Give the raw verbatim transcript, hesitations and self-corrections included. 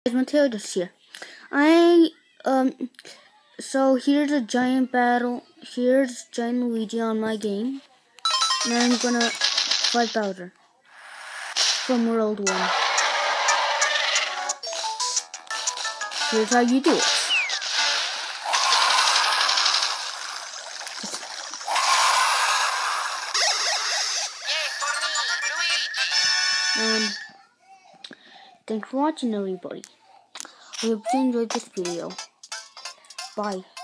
Mateo this here. I um so here's a giant battle. Here's giant Luigi on my game. And I'm gonna fight Bowser from World One. Here's how you do it. Um, thanks for watching, everybody. I hope you enjoyed this video. Bye.